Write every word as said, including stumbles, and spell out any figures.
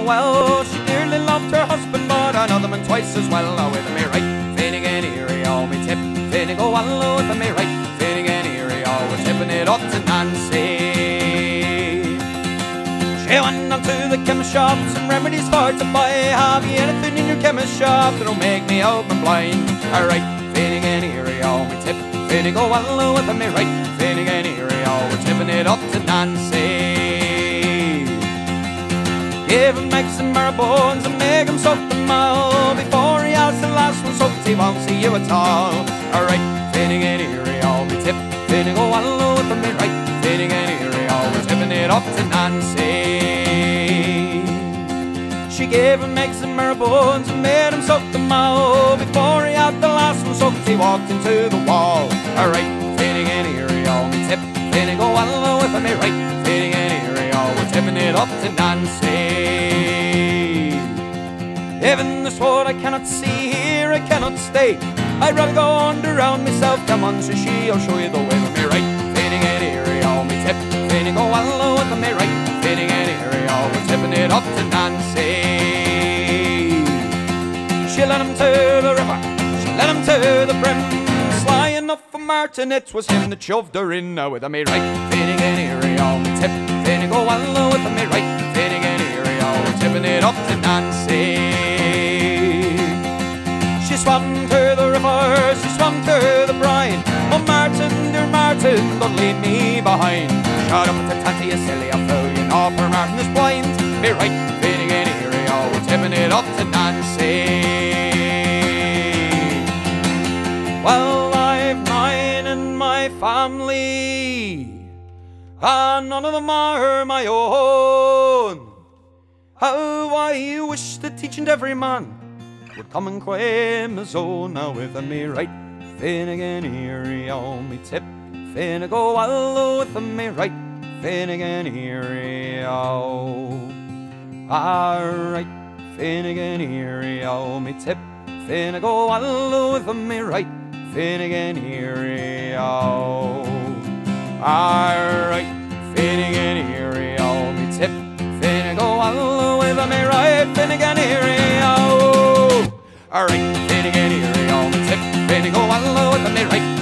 well. She dearly loved her husband, but another man twice as well. Oh, with me right, Finnegan Erie, oh me tip, Finnegan go well with me right, Finnegan Erie, oh we're tipping it up to Nancy. She went on to the chemist shop, some remedies for to buy. Have you anything in your chemist shop that'll make me open blind? Alright, Finnegan Erie, oh me tip, Finnegan go well with me right, Finnegan Erie, oh we're tipping it up to Nancy. Give him eggs and marrow bones and make him soak them all. Before he has the last one soaked, he won't see you at all. Alright, Finnegan Erie, oh me tip, Finnegan go well with me right, Finnegan Erie, oh we're tipping it up to Nancy. She gave him eggs and marrow bones and made him soak them all. Before he had the last one soaked, he walked into the wall. Alright, Finnegan Erie, oh me tip, Finnegan go well with me right, Finnegan Erie, oh we're tipping it up to Nancy. Heaven, there's what I cannot see, here I cannot stay. I'd rather go underground myself. Come on, says she, I'll show you the way with me right, Finnegan Erie, oh me tip, Finnegan go well with me right, Finnegan Erie, oh we're tipping it up to Nancy. She led him to the river, she led him to the brim. Sly enough for Martin, it was him that shoved her in. Now with me right, Finnegan Erie, oh me tip, Finnegan go well with me right, Finnegan Erie, oh we're tipping it up to Nancy. She swam to the river, she swam to the brine. Oh Martin, dear Martin, don't leave me behind. Shut up with the tanty, you silly old fool, you know for Martin is blind. Be right, Finnegan Erie, oh we're tipping it up to Nancy. Well, I've nine in my family, and none of them are my own. How I wish that each and every man would come and claim his own. Now with me right, Finnegan Erie, oh me tip, Finnegan go well with me right, Finnegan Erie, oh. Alright, Finnegan Erie, oh me tip, Finnegan go well with me right, Finnegan Erie, oh. Alright, Finnegan Erie, oh me tip, Finnegan go well with me right, Finnegan Erie, oh. Alright, Finnegan Erie, oh me tip, Finnegan go well with me right.